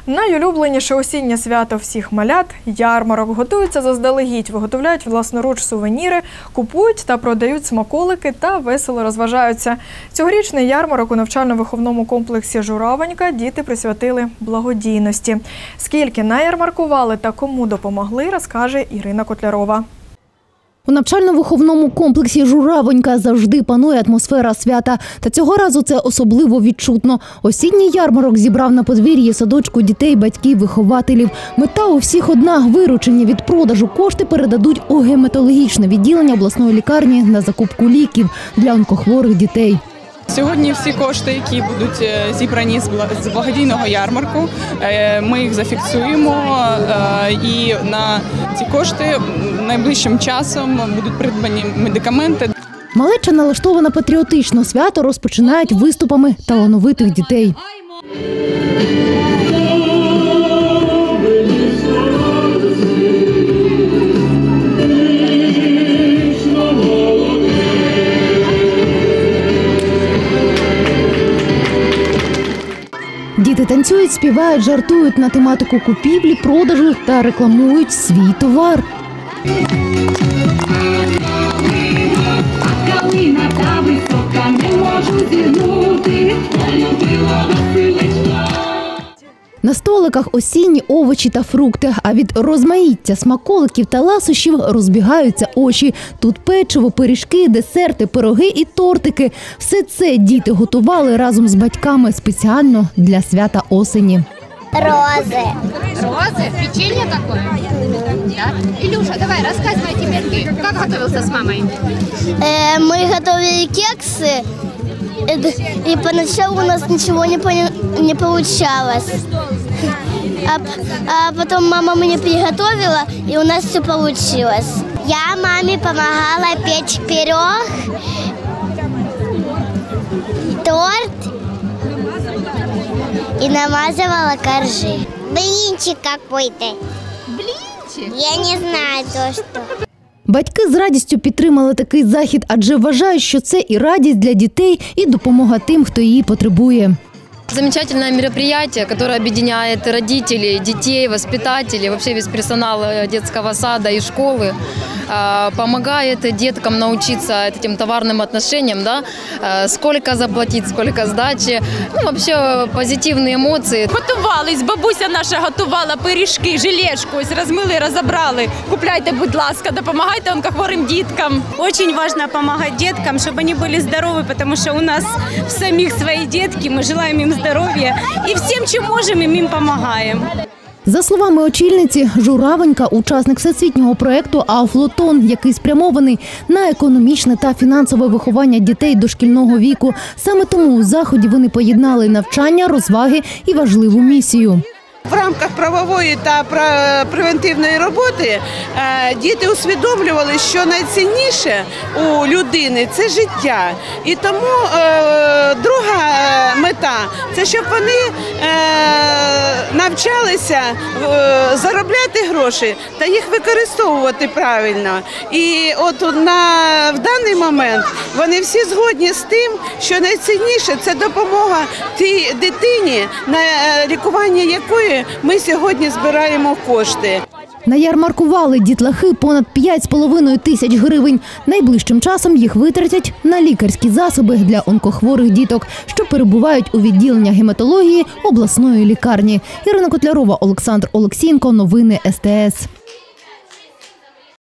Найулюбленіше осіннє свято всіх малят – ярмарок. Готуються заздалегідь, виготовляють власноруч сувеніри, купують та продають смаколики та весело розважаються. Цьогорічний ярмарок у навчально-виховному комплексі «Журавонька» діти присвятили благодійності. Скільки наярмаркували та кому допомогли, розкаже Ірина Котлярова. У навчально-виховному комплексі «Журавонька» завжди панує атмосфера свята. Та цього разу це особливо відчутно. Осінній ярмарок зібрав на подвір'ї садочку дітей, батьків, вихователів. Мета у всіх одна – виручені від продажу кошти передадуть у гематологічне відділення обласної лікарні на закупку ліків для онкохворих дітей. Сьогодні всі кошти, які будуть зібрані з благодійного ярмарку, ми їх зафіксуємо і на ці кошти найближчим часом будуть придбані медикаменти. Малеча налаштована патріотично, свято розпочинають виступами талановитих дітей. Діти танцюють, співають, жартують на тематику купівлі, продажу та рекламують свій товар. На столиках осінні овочі та фрукти, а від розмаїття смаколиків та ласощів розбігаються очі. Тут печиво, пиріжки, десерти, пироги і тортики. Все це діти готували разом з батьками спеціально для свята осені. Розы. Розы? Печенье такое? Да? Илюша, давай, рассказывай теперь ты. Как готовился с мамой? Мы готовили кексы, и поначалу у нас ничего не получалось. А потом мама мне приготовила, и у нас все получилось. Я маме помогала печь пирог, торт и намазывала коржи. Блинчик какой-то. Блинчик? Я не знаю то, что. Батьки з радістю підтримали такий захід, адже вважають, що це і радість для дітей, і допомога тим, хто її потребує. Замечательное мероприятие, которое объединяет родителей, детей, воспитателей, вообще весь персонал детского сада и школы, помогает деткам научиться этим товарным отношениям, да? Сколько заплатить, сколько сдачи, ну, вообще позитивные эмоции. Готувались, бабуся наша готувала пиріжки, жилешку, ось розмили, розібрали. Купляйте, будь ласка, допомагайте онкохворим діткам. Очень важно помогать деткам, чтобы они были здоровы, потому что у нас в самих свои детки, мы желаем им здоровья и всем, чем можем, им помогаем. За словами очільниці, «Журавонька» – учасник всесвітнього проєкту «Ауфлотон», який спрямований на економічне та фінансове виховання дітей дошкільного віку. Саме тому у заході вони поєднали навчання, розваги і важливу місію. В рамках правової та превентивної роботи діти усвідомлювали, що найцінніше у людини – це життя. І тому друга мета – це щоб вони навчалися заробляти гроші та їх використовувати правильно. І от в даний момент вони всі згодні з тим, що найцінніше – це допомога тій дитині, на лікування якої ми сьогодні збираємо кошти. Наярмаркували дітлахи понад 5,5 тисяч гривень. Найближчим часом їх витратять на лікарські засоби для онкохворих діток, що перебувають у відділеннях гематології обласної лікарні. Ірина Котлярова, Олександр Олексієнко. Новини СТС.